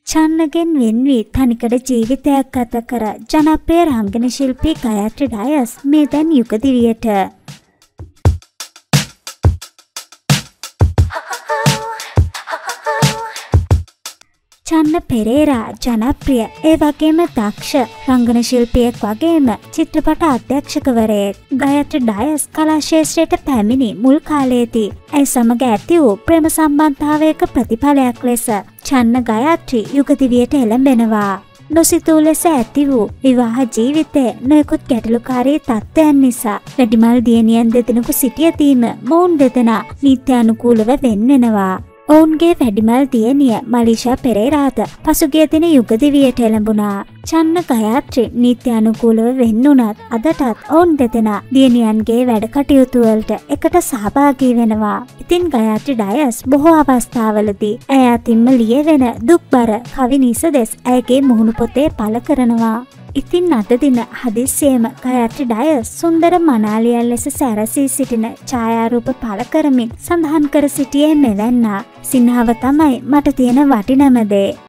චන්නගෙන් වෙන් වී තනිකඩ ජීවිතයක් ගත කර ජනප්‍රිය රංගන ශිල්පී ගයත්‍රි ඩයස් මේ දැන් යුග දිවියට. චන්න පෙරේරා ජනප්‍රිය ඒ වගේම දක්ෂ රංගන ශිල්පියෙක් වගේම චිත්‍රපට අධ්‍යක්ෂකවරයෙක්. ගයත්‍රි ඩයස් කලා ශේෂ්ත්‍රයට පැමිණි මුල් කාලයේදී ඇය සමග ඇති වූ ප්‍රේම සම්බන්ධතාවයක ප්‍රතිඵලයක් ලෙස චන්න ගයත්‍රි යුග දිවියට එළඹෙනවා. නොසිතූ ලෙස ඇති වූ විවාහ ජීවිතයේ නොයෙකුත් ගැටලුකාරී තත්ත්වයන් නිසා වැඩිමල් දියණියන් දෙදෙනෙකු සිටියදීම මොවුන් දෙදෙනා නීත්‍යානුකූලව වෙන් වෙනවා. ඔවුන්ගේ වැඩිමල් දියණිය මලීෂා පෙරේරාද පසුගිය දින යුග දිවියට එළඹුණා. චන්න ගයත්‍රි නීත්‍යානුකූලව වෙන් වුණත් අදටත් ඔවුන් දෙදෙනා දියණියන්ගේ වැඩ කටයුතු වලට එකට සහභාගී වෙනවා. ඉතින් ගයත්‍රි ඩයස් බොහෝ අවස්ථාවලදී ඇය අතින්ම ලියවෙන දුක්බර කවි නිසදෙස් ඇයගේ මුහුණු පොතේ පළ කරනවා. ඉතින් අද දින හදිස්සියේම ගයත්‍රි ඩයස් සුන්දර මනාලියන් ලෙස සැරසී සිටින ඡායාරූප පළ කරමින් සඳහන් කර සිටියේ මෙවැන්නා. සිනහව තමයි මට තියෙන වටිනම දේ.